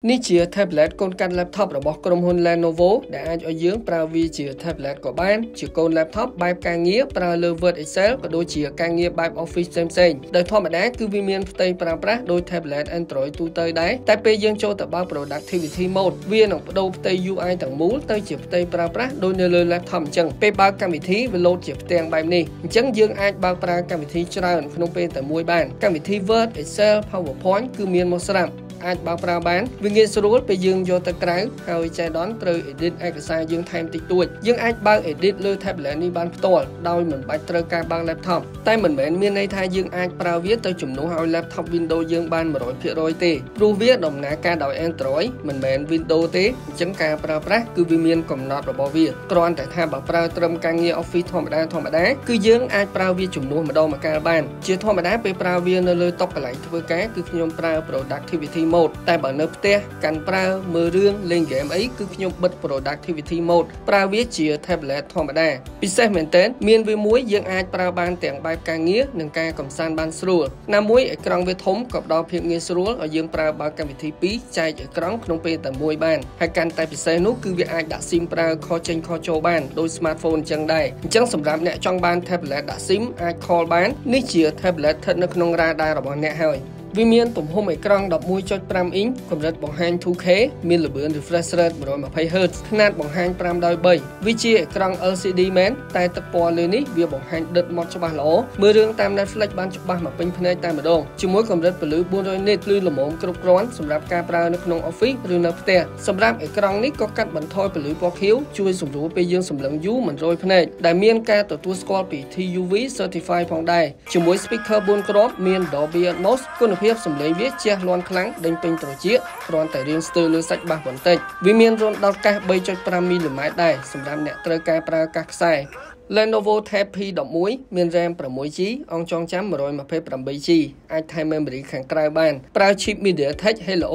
នេះជា tablet កូនកាត់ laptop របស់ក្រុមហ៊ុន Lenovo ដែលអាចឲ្យយើងប្រើវាជា tablet ក៏បានជាកូន laptop បែបការងារប្រើលើ Word Excel ក៏ដូចជាការងារបែប Office ផ្សេងៗដោយធម្មតាគឺវាមានផ្ទៃប្រើប្រាស់ដោយ tablet Android ទូទៅដែរតែពេលយើងចូលទៅបើក Productivity Mode វានឹងបដូរផ្ទៃ UI ទាំងមូលទៅជាផ្ទៃប្រើប្រាស់ដូចនៅលើ laptop អញ្ចឹងពេលបើកកម្មវិធីវា load ជាផ្ទាំងបែបនេះអញ្ចឹងយើងអាចបើកប្រើកម្មវិធីច្រើនក្នុងពេលតែមួយបានកម្មវិធី Word Excel PowerPoint គឺមានមកស្រាប់អាចបើកប្រើបានវាងាយស្រួលពេលយើងយកទៅក្រៅហើយចែកដនត្រូវ edit ឯកសារយើងថែមតិចតួចយើងអាចបើក edit លើ tablet នេះបានផ្ទាល់ដោយមិនបាច់ត្រូវការបើក laptop តែមិនមែនមានន័យថាយើងអាចប្រើវាទៅជំនួសឲ្យ laptop Windows យើងបាន 100% ទេព្រោះវាដំណើរការដោយ Android មិនមែន Windows ទេអញ្ចឹងការប្រើប្រាស់គឺវាមានកំណត់របស់វាគ្រាន់តែថាបើប្រើត្រឹមការងារ Office ធម្មតាគឺយើងអាចប្រើវាជំនួសម្ដងម្កាលបានជាធម្មតាពេលប្រើវានៅលើតុកន្លែងធ្វើការគឺខ្ញុំប្រើ Productivity Mode តែបើនៅផ្ទះកាន់ប្រើមើលរឿងលេងហ្គេមអីគឺខ្ញុំបិទ Productivity Mode ប្រើវាជា tablet ធម្មតាពិសេសមែនទែនមានវាមួយយើងអាចប្រើបានទាំងបែបការងារនិងការកម្សាន្តបានស្រួលណាមួយអេក្រង់វាធំក៏ផ្ដល់ភាពងាយស្រួលឲ្យយើងប្រើបើកម្មវិធី2ចែកអេក្រង់ក្នុងពេលតែមួយបានហើយកាន់តែពិសេសនោះគឺវាអាចដាក់ SIM ប្រើខចេញខចូលបានដោយ smartphone អញ្ចឹងដែរអញ្ចឹងសម្រាប់អ្នកចង់បាន tablet ដាក់ SIM អាច call បាននេះជា tablet ស្ថិតនៅក្នុង radar របស់អ្នកហើយវាមានទំហំអេក្រង់ 11.5 អ៊ីងកម្រិតបង្ហាញ 2K មានល្បឿន refresh rate 120Hz ខ្នាតបង្ហាញ 5:3 វាជាអេក្រង់ LCD មែនតែទឹកពណ៌លើនេះវាបង្ហាញដិតម៉ត់ច្បាស់ល្អមើលរឿងតាម Netflix បានច្បាស់មកពេញភ្នែកតែម្ដងជាមួយកម្រិតពន្លឺ 400 nit ឬល្មមគ្រប់គ្រាន់សម្រាប់ការប្រើនៅក្នុង Office ឬនៅផ្ទះសម្រាប់អេក្រង់នេះក៏កាត់បន្ថយពន្លឺពណ៌ខៀវជួយសម្រួលពេលយើងសម្លឹងយូរមិនរយភ្នែកដែលមានការទទួលស្គាល់ពី TUV Certified ផងដែរជាមួយ speaker 4 គ្រាប់មាន Dolby Atmos គុណភាពសំឡេងវាជះលាន់ខ្លាំងដេញពេញត្រចៀកគ្រាន់តែរៀងស្ទើរលើសាច់បាសបន្តិចវាមានរន្ធដោតកាស 3.5 មីលីម៉ែត្រដែរសម្រាប់អ្នកត្រូវការប្រើកាសខ្សែLenovo Tab P11 មាន RAM 6GB អង្គចងចាំ 128GB អាចថែម memory ខាងក្រៅបានប្រើ chip MediaTek Helio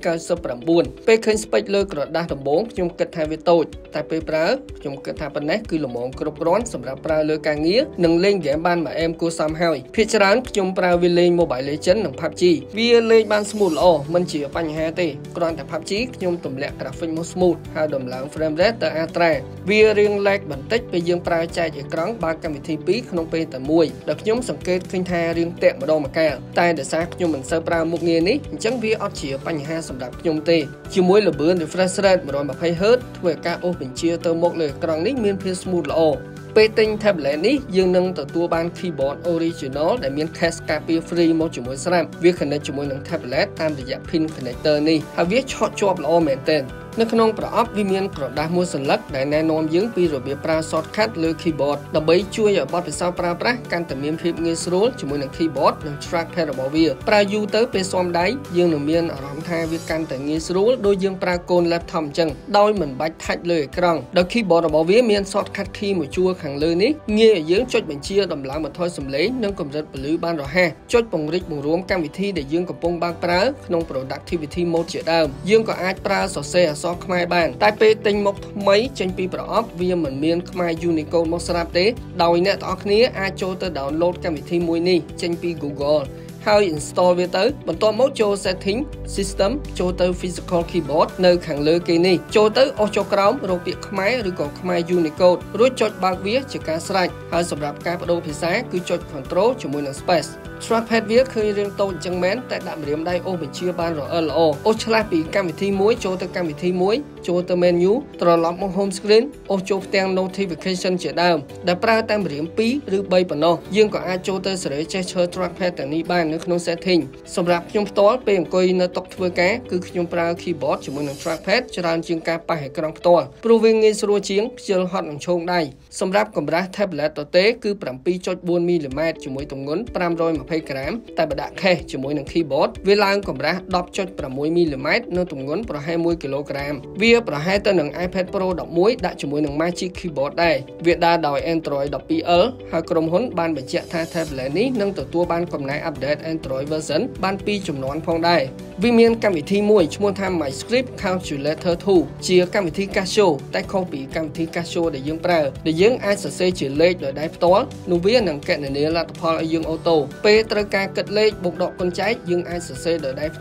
G99 ពេលឃើញ spec លើក្រដាស់ដំបូងខ្ញុំគិតថាវាតូចតែពេលប្រើខ្ញុំគិតថាប៉ុណ្ណេះគឺល្មមគ្រប់គ្រាន់សម្រាប់ប្រើលើការងារនិងលេង game បានមួយអែមគួរសមហើយភាគច្រើនខ្ញុំប្រើវាលេង Mobile Legends និង PUBG វាលេងបាន smooth ល្អមិនជាបញ្ហាទេគ្រាន់តែ PUBG ខ្ញុំទម្លាក់ graphic មក smooth ហើយដំឡើង frame rate ទៅ ultra វារៀង lag បន្តិចពេលយើងប្រើចែកអេក្រង់បើកកម្មវិធី2ក្នុងពេលតែមួយដែលខ្ញុំសង្កេតឃើញថារៀងតាក់ម្ដងម្កាលតែដោយសារខ្ញុំមិនសូវប្រើមុខងារនេះអញ្ចឹងវាអត់ជាបញ្ហាសម្រាប់ខ្ញុំទេជាមួយល្បឿន refresh rate 120Hz ធ្វើឲ្យការអូសបញ្ជាទៅមុខលើអេក្រង់នេះមានភាព smooth ល្អពេលទិញ tablet នេះយើងនឹងទទួលបាន keyboard original ដែលមាន case ការពារ free មកជាមួយស្រាប់វា connect ជាមួយនឹង tablet តាមរយៈ pin connector នេះហើយវាឆក់ជាប់ល្អមែនទែននៅក្នុងប្រអប់វាមានក្រដាសមួយសន្លឹកដែលណែនាំយើងពីរបៀបប្រើ shortcut លើ keyboard ដើម្បីជួយឲ្យបទពិសោធន៍ប្រើប្រាស់កាន់តែមានភាពងាយស្រួលជាមួយនឹង keyboard និង trackpad របស់វាប្រើយូរទៅពេលស៊ាំដៃយើងនឹងមានអារម្មណ៍ថាវាកាន់តែងាយស្រួលដូចយើងប្រើកូន laptop អញ្ចឹងដោយមិនបាច់ថាច់លើអេក្រង់ដោយ keyboard របស់វាមាន shortcut key មួយជួរខាងលើនេះងាយឲ្យយើងចុចបញ្ជាដំឡើងបន្ថយសំឡេងនិងកម្រិតពន្លឺបានរហ័សចុចពង្រីកបង្រួមកម្មវិធីដែលយើងកំពុងបើកប្រើក្នុង productivity mode ជាដើមយើងក៏អាចប្រើសរសេរអក្សរខ្មែរបានតែពេលទិញមកថ្មីចេញពីប្រអប់វាមិនមានខ្មែរ Unicode មកស្រាប់ទេដោយអ្នកទាំងអស់គ្នាអាចចូលទៅ download កម្មវិធីមួយនេះចេញពី Google ហើយ install វាទៅបន្ទាប់មកចូល setting system ចូលទៅ physical keyboard នៅខាងលើគេនេះចូលទៅអូសចុះក្រោមរកពាក្យខ្មែរឬក៏ខ្មែរ Unicode រួចចុចបើកវាជាការស្រេចហើយសម្រាប់ការបដូរភាសាគឺចុច control ជាមួយនឹង space trackpad វាឃើញរឿងតូចអញ្ចឹងមែនតែដាក់ម្រាមដៃអូសបញ្ជាបានរអិលល្អអូសឆ្លាស់ពីកម្មវិធីមួយចូលទៅកម្មវិធីមួយចូលទៅ menu ត្រឡប់មក home screen អូសចូលផ្ទាំង notification ជាដើមដែលប្រើតែម្រាម2ឬ3ប៉ុណ្ណោះយើងក៏អាចចូលទៅសេរី gesture trackpad ទាំងនេះបាននៅក្នុង setting សម្រាប់ខ្ញុំផ្ទាល់ពេលអង្គុយនៅតុធ្វើការគឺខ្ញុំប្រើ keyboard ជាមួយនឹង trackpad ច្រើនជាងការប៉ះអេក្រង់ផ្ទាល់ព្រោះវាងាយស្រួលជាងខ្ជិលហត់នឹងឈោងដៃសម្រាប់កម្រាស់ tablet ទទេគឺ 7.4 មីលីម៉ែត្រជាមួយទម្ងន់ 520 ក្រាមតែបើដាក់ case ជាមួយនឹង keyboard វាឡើងកម្រាស់ 10.6 មីលីម៉ែត្រនៅទម្ងន់ប្រហែល 1 គីឡូក្រាមវាប្រហែលទៅនឹង iPad Pro 11ដាក់ជាមួយនឹង Magic Keyboard ដែរវាដើរដោយ Android 12L ហើយក្រុមហ៊ុនបានបញ្ជាក់ថា tablet នេះនឹងទទួលបានកំណែ update Android version បាន2ជំនាន់ផងដែរវាមានកម្មវិធីមួយឈ្មោះថា My Script Calculator 2ជាកម្មវិធី Casio តែខុសពីកម្មវិធី Casio ដែលយើងប្រើដែលយើងអាចសរសេរជាលេខដោយដៃផ្ទាល់នោះវានឹងកណនាលទ្ធផលឲ្យយើងអូតូពេលត្រូវការគិតលេខបូកដកគុណចែកយើងអាចសរសេរដោយដៃផ្ទាល់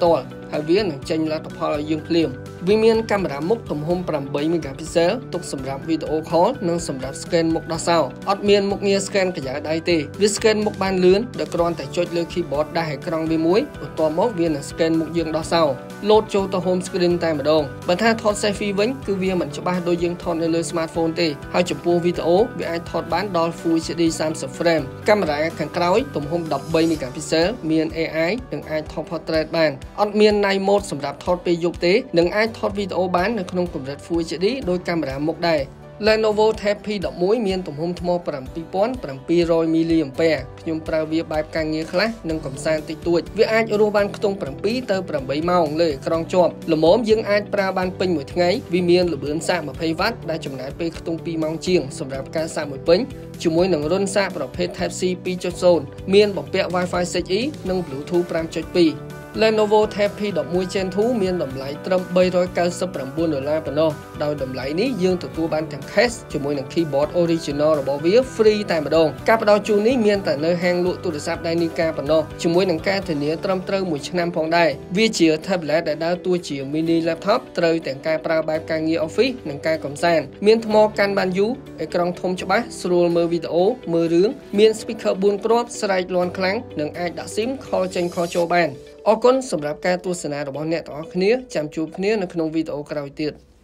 ហើយវានឹងចេញលទ្ធផលឲ្យយើងភ្លាមវាមានកាមេរ៉ាមុខទំហំ8 megapixel ទុកសម្រាប់វីដេអូ call និងសម្រាប់ scan មុខដោះសោអត់មានមុខងារ scan ក្រយ៉ាដៃទេវា scan មុខបានលឿនដោយគ្រាន់តែចុចលើ keyboard ដាស់អេក្រង់វាមួយបន្ទាប់មកវានឹង scan មុខយើងដោះសោលោតចូលទៅ home screen តែម្ដងបើថាថត selfie វិញគឺវាមិនច្បាស់ដូចយើងថតនៅលើ smartphone ទេហើយចំពោះវីដេអូវាអាចថតបានដល់ Full HD 30 frame កាមេរ៉ាខាងក្រោយទំហំ13 megapixel មាន AI និងអាចថត portrait បានអត់មាន night mode សម្រាប់ថតពេលយប់ទេនិងអាចថតវីដេអូបាននៅក្នុងកម្រិត Full HD ដោយកាមេរ៉ាមុខដែរLenovo Tab P11 មានទំហំថ្ម 7700 mAh ខ្ញុំប្រើវាបែបការងារខ្លះនិងកំសាន្តតិចតួចវាអាចរស់បានខ្ទង់7ទៅ8ម៉ោងលើអេក្រង់ជាប់ល្មមយើងអាចប្រើបានពេញមួយថ្ងៃវាមានល្បឿនសាក 20W ដែលចំណាយពេលខ្ទង់2ម៉ោងជាងសម្រាប់ការសាកមួយពេញជាមួយនឹងរុនសាកប្រភេទ Type C 2.0 មានបំពាក់ Wi-Fi 6E និង Bluetooth 5.2 Lenovo Tab P11 Gen 2 មានតម្លៃត្រឹម$399ប៉ុណ្ណោះដោយតម្លៃនេះយើងទទួលបានទាំង case ជាមួយនឹង keyboard original របស់វា free តែម្ដងការផ្ដល់ជូននេះមានតែនៅហាងលក់ទូរស័ព្ទដៃនីកាប៉ុណ្ណោះជាមួយនឹងការធានាត្រឹមត្រូវ1ឆ្នាំផងដែរវាជា tablet ដែលដើរតួជា mini laptop ត្រូវទាំងការប្រើបែបការងារ office និងការកម្សាន្តមានថ្មកាន់បានយូរអេក្រង់ធំច្បាស់ស្រួលមើលវីដេអូមើលរឿងមាន speaker 4 គ្រាប់ស្រែកលាន់ខ្លាំងនិងអាចដាក់ SIM ខលចេញខលចូលបានអរគុណសម្រាប់ការទស្សនារបស់អ្នកទាំងអស់គ្នាចាំជួបគ្នានៅក្នុងវីដេអូក្រោយទៀត